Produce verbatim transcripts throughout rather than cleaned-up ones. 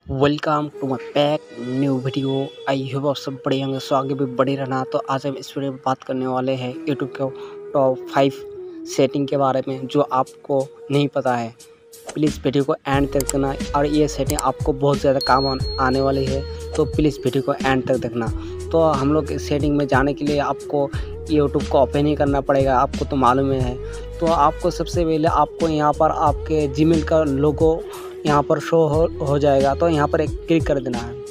Welcome to my pack new video. I hope आप सब बड़े होंगे, सो आगे भी बड़े रहना। तो आज हम इस वीडियो में बात करने वाले हैं यूट्यूब के टॉप फाइव सेटिंग के बारे में जो आपको नहीं पता है। प्लीज़ वीडियो को एंड तक देखना और ये सेटिंग आपको बहुत ज़्यादा काम आने वाली है, तो प्लीज़ वीडियो को एंड तक देखना। तो हम लोग इस सेटिंग में जाने के लिए आपको यूट्यूब को ओपन ही करना पड़ेगा, आपको तो मालूम है। तो आपको सबसे पहले आपको यहाँ पर आपके जीमेल का लोगो यहाँ पर शो हो हो जाएगा, तो यहाँ पर एक क्लिक कर देना है।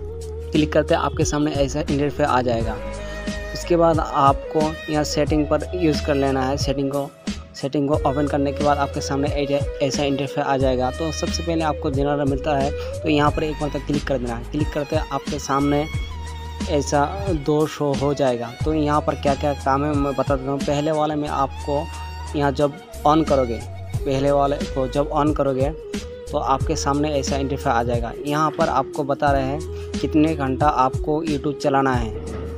क्लिक करते आपके सामने ऐसा इंटरफेस आ जाएगा। उसके बाद आपको यहाँ सेटिंग पर यूज़ कर लेना है। सेटिंग को सेटिंग को ओपन करने के बाद आपके सामने ऐसा इंटरफेस आ जाएगा। तो सबसे पहले आपको जनरल मिलता है, तो यहाँ पर एक बार तक क्लिक कर देना है। क्लिक करते आपके सामने ऐसा दो शो हो जाएगा। तो यहाँ पर क्या क्या काम है मैं बता देता हूँ। पहले वाले में आपको यहाँ जब ऑन करोगे, पहले वाले को जब ऑन करोगे तो आपके सामने ऐसा इंटरफेस आ जाएगा। यहाँ पर आपको बता रहे हैं कितने घंटा आपको यूट्यूब चलाना है।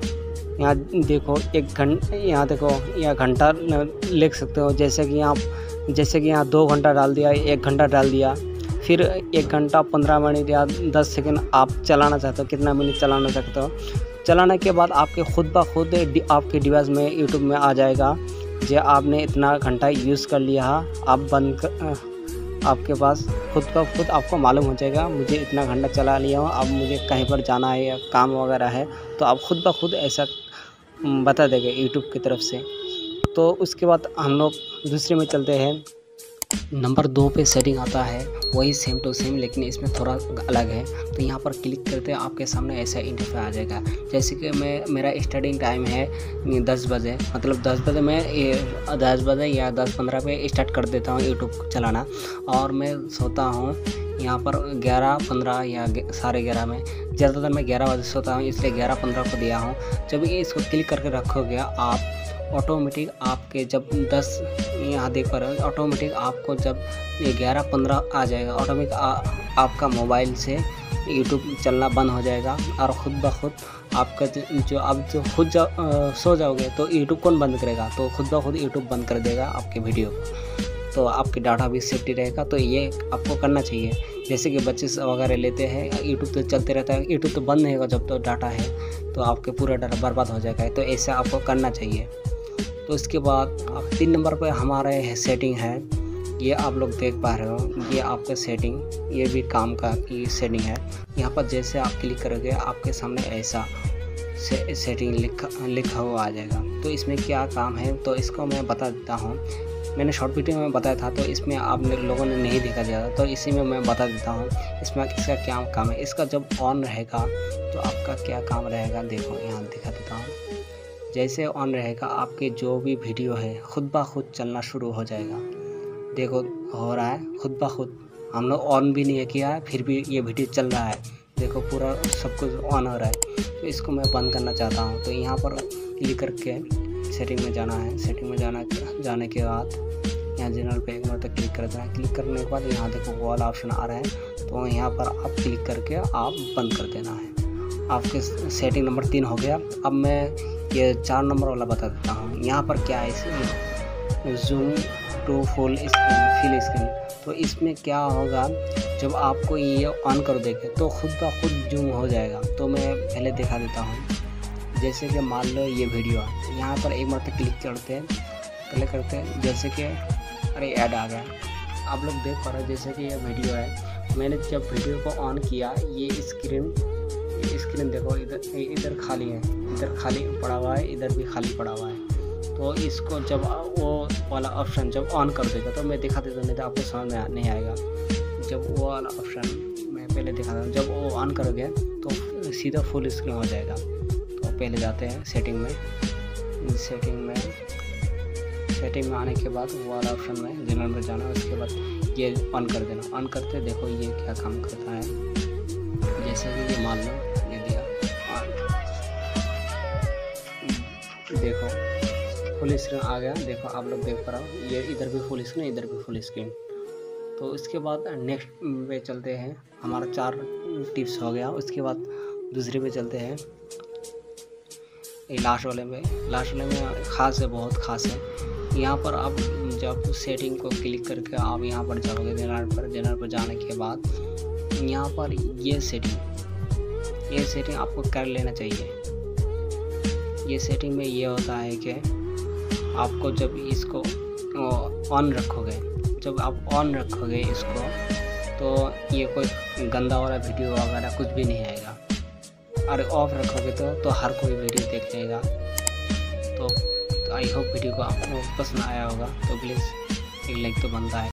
यहाँ देखो एक घंटा, यहाँ देखो यहाँ घंटा लिख सकते हो। जैसे कि यहाँ जैसे कि यहाँ दो घंटा डाल दिया, एक घंटा डाल दिया, फिर एक घंटा पंद्रह मिनट या दस सेकंड आप चलाना चाहते हो, कितना मिनट चलाना चाहते हो। चलाने के बाद आपके खुद ब खुद आपके डिवाइस में यूट्यूब में आ जाएगा जो आपने इतना घंटा यूज़ कर लिया। आप बंद कर, आपके पास खुद का खुद आपको मालूम हो जाएगा मुझे इतना घंटा चला लिया हूँ, अब मुझे कहीं पर जाना है या काम वगैरह है, तो आप खुद ब खुद ऐसा बता देंगे यूट्यूब की तरफ से। तो उसके बाद हम लोग दूसरे में चलते हैं। नंबर दो पे सेटिंग आता है, वही सेम टू सेम लेकिन इसमें थोड़ा अलग है। तो यहाँ पर क्लिक करते हैं आपके सामने ऐसा इंटरफेस आ जाएगा। जैसे कि मैं मेरा स्टार्टिंग टाइम है दस बजे, मतलब दस बजे मैं दस बजे या दस पंद्रह पे स्टार्ट कर देता हूँ यूट्यूब चलाना, और मैं सोता हूँ यहाँ पर ग्यारह पंद्रह या साढ़े ग्यारह में। ज़्यादातर मैं ग्यारह बजे सोता हूँ, इसलिए ग्यारह पंद्रह को दिया हूँ। जब ये इसको क्लिक करके रखोगे आप ऑटोमेटिक आपके जब दस यहाँ देख पा रहे हो, ऑटोमेटिक आपको जब ये ग्यारह पंद्रह आ जाएगा, ऑटोमेटिक आपका मोबाइल से यूट्यूब चलना बंद हो जाएगा। और ख़ुद ब खुद आपका जो आप जो खुद जा, आ, सो जाओगे तो यूट्यूब कौन बंद करेगा, तो खुद ब खुद यूट्यूब बंद कर देगा आपके वीडियो को। तो आपकी डाटा भी सेफ्टी रहेगा। तो ये आपको करना चाहिए। जैसे कि बच्चे वगैरह लेते हैं, यूट्यूब तो चलते रहता है, यूट्यूब तो बंद नहीं होगा जब तो डाटा है, तो आपके पूरा डाटा बर्बाद हो जाएगा। तो ऐसा आपको करना चाहिए। तो इसके बाद आप तीन नंबर पर हमारे सेटिंग है, ये आप लोग देख पा रहे हो। ये आपका सेटिंग, ये भी काम का की सेटिंग है। यहाँ पर जैसे आप क्लिक करोगे आपके सामने ऐसा से, सेटिंग लिखा लिखा हुआ आ जाएगा। तो इसमें क्या काम है तो इसको मैं बता देता हूँ। मैंने शॉर्ट वीडियो में बताया था, तो इसमें आप लोगों ने नहीं देखा ज़्यादा, तो इसी में मैं बता देता हूँ इसमें इसका क्या काम है। इसका जब ऑन रहेगा तो आपका क्या काम रहेगा, देखो यहाँ दिखा देता हूँ। जैसे ऑन रहेगा आपके जो भी वीडियो है खुद ब खुद चलना शुरू हो जाएगा। देखो हो रहा है खुद ब खुद, हम लोग ऑन भी नहीं किया है फिर भी ये वीडियो चल रहा है। देखो पूरा सब कुछ ऑन हो रहा है। तो इसको मैं बंद करना चाहता हूँ, तो यहाँ पर क्लिक करके सेटिंग में जाना है। सेटिंग में जाना जाने के बाद यहाँ जनरल पे एक बार तक क्लिक कर देना है। क्लिक करने के बाद यहाँ देखो वो वाला ऑप्शन आ रहा है, तो यहाँ पर आप क्लिक करके आप बंद कर देना है। आपके सेटिंग नंबर तीन हो गया। अब मैं ये चार नंबर वाला बता देता हूँ। यहाँ पर क्या है, zoom to full screen full screen. तो इसमें क्या होगा, जब आपको ये ऑन कर देंगे तो खुद ब खुद जूम हो जाएगा। तो मैं पहले दिखा देता हूँ। जैसे कि मान लो ये वीडियो है, यहाँ पर एक बार तक क्लिक करते हैं क्लिक करते हैं जैसे कि अरे ऐड आ गया। आप लोग देख पा रहे हो जैसे कि ये वीडियो है। मैंने जब वीडियो को ऑन किया, ये स्क्रीन स्क्रीन देखो इधर इधर खाली है, इधर खाली पड़ा हुआ है, इधर भी खाली पड़ा हुआ है। तो इसको जब वो वाला ऑप्शन जब ऑन कर देगा तो मैं दिखा देता हूँ, नहीं तो आपको समझ में नहीं आएगा। जब वो वाला ऑप्शन मैं पहले दिखा दूँ, जब वो ऑन करोगे तो सीधा फुल स्क्रीन हो जाएगा। तो पहले जाते हैं सेटिंग में। सेटिंग में सेटिंग में आने के बाद वो वाला ऑप्शन में जनरल में जाना, उसके बाद ये ऑन कर देना। ऑन करते देखो ये क्या काम करता है। जैसे कि ये मान लो ये दिया, देखो फुल स्क्रीन आ गया। देखो आप लोग देख पा रहे हो, ये इधर भी फुल स्क्रीन, इधर भी फुल स्क्रीन। तो इसके बाद नेक्स्ट पे चलते हैं। हमारा चार टिप्स हो गया। उसके बाद दूसरे पे चलते हैं, ये लास्ट वाले में। लास्ट वाले में ख़ास है, बहुत ख़ास है। यहाँ पर आप जब सेटिंग को क्लिक करके आप यहाँ पर जाओगे जनरल पर। जनरल पर जाने के बाद यहाँ पर ये सेटिंग ये सेटिंग आपको कर लेना चाहिए। ये सेटिंग में ये होता है कि आपको जब इसको ऑन रखोगे जब आप ऑन रखोगे इसको तो ये कोई गंदा वाला वीडियो वगैरह कुछ भी नहीं आएगा, और ऑफ रखोगे तो तो हर कोई वीडियो देख लेगा। तो आई होप वीडियो को आपको पसंद आया होगा, तो प्लीज़ एक लाइक तो बनता है।